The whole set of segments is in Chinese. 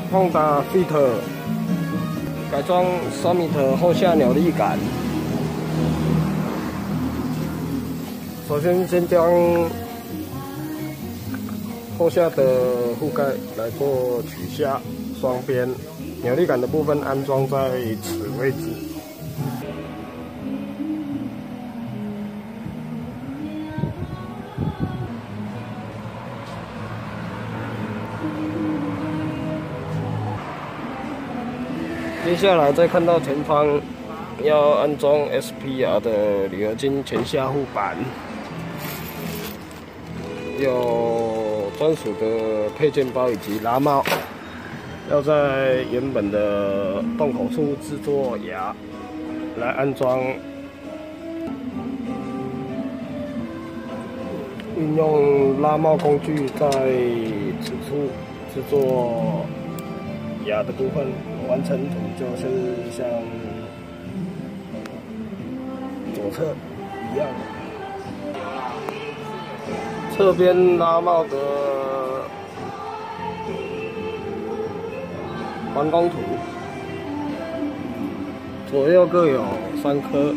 Honda Fit 改装Summit后下扭力杆。首先将后下的护盖来做取下，双边扭力杆的部分安装在此位置。 接下来再看到前方要安装 SPR 的铝合金前下护板，有专属的配件包以及拉帽，要在原本的洞口处制作牙来安装，运用拉帽工具在此处制作牙的部分。 完成图就是像左侧一样，侧边拉帽的完工图，左右各有3颗。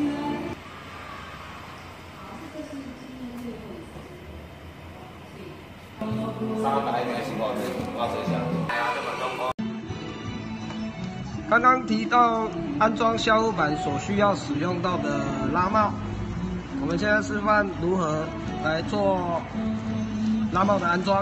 刚刚提到安装下护板所需要使用到的拉帽，我们现在示范如何来做拉帽的安装。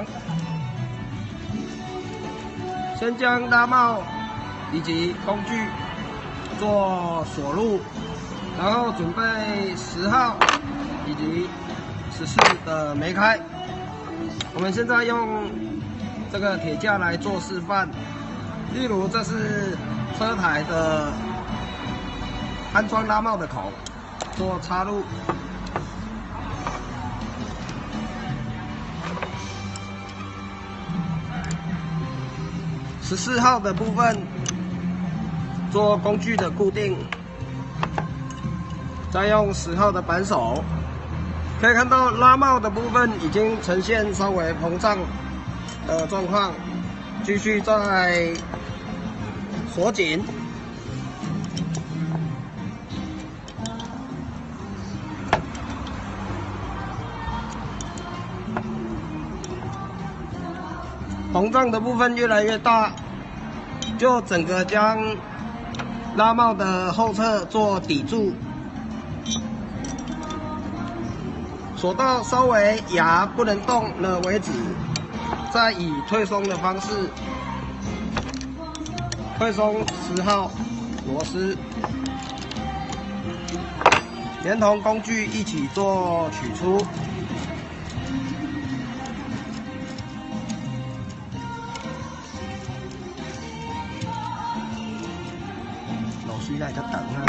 先将拉帽以及工具做锁入，然后准备10号以及14的眉开。我们现在用这个铁架来做示范，例如这是 车台的安装拉帽的孔做插入，14号的部分做工具的固定，再用10号的扳手，可以看到拉帽的部分已经呈现稍微膨胀的状况，继续再 锁紧，膨胀的部分越来越大，就整个将拉帽的后侧做抵住，锁到稍微牙不能动了为止，再以退松的方式 退松10号螺丝，连同工具一起做取出。老师在这等啊。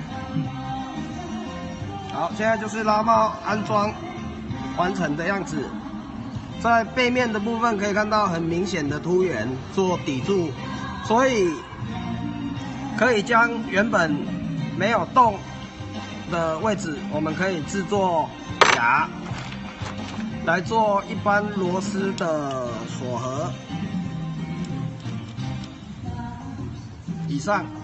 好，现在就是拉帽安装完成的样子。在背面的部分可以看到很明显的凸圆做抵住。 所以可以将原本没有洞的位置，我们可以制作牙来做一般螺丝的锁合。以上。